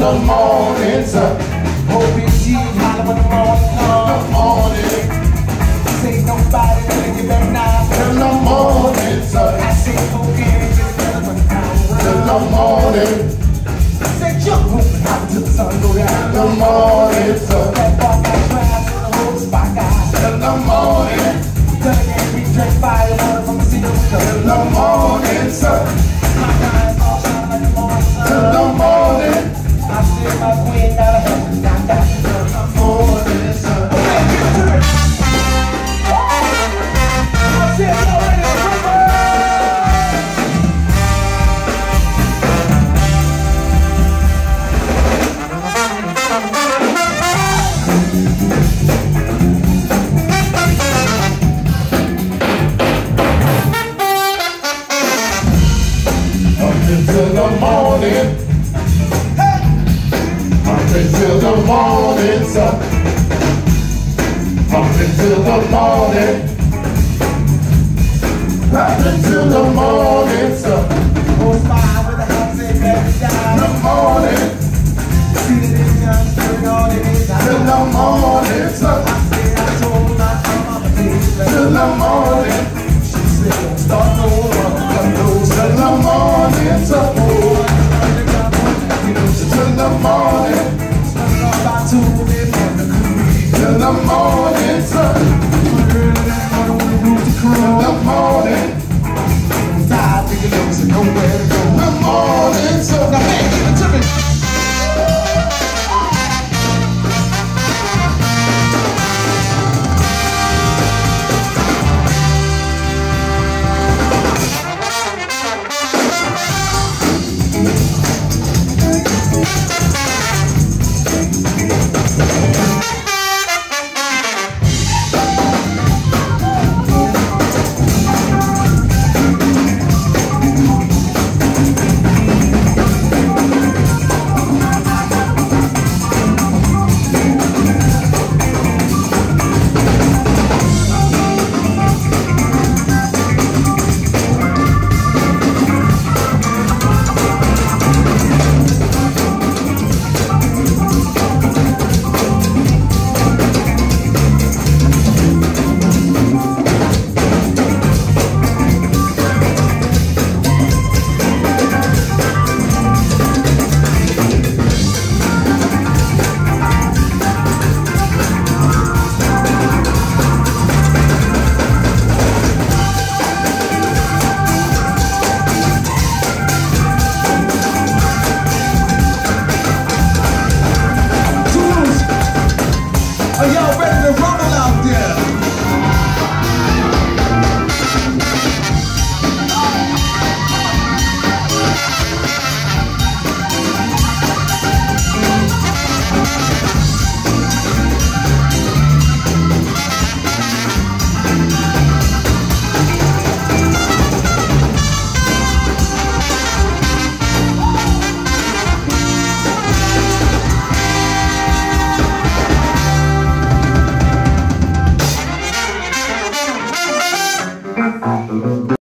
the morning sun. Hope it's you, holler when the morning comes. The morning. Say nobody gonna get back now. Till the morning sun. I say okay, just tell them Till the morning. say jump out till the sun go down. The morning sun. That walk I drive to the whole spot guy. Till the morning. Gonna get me drink fire water from the city of Till the morning sun. my eyes all shine like the morning sun. Till the morning. I see my queen got a heaven down down till the Morning sun. okay, get to it. I see it already, river. Until the morning, up until the morning sun, up until the morning, up until the morning sun.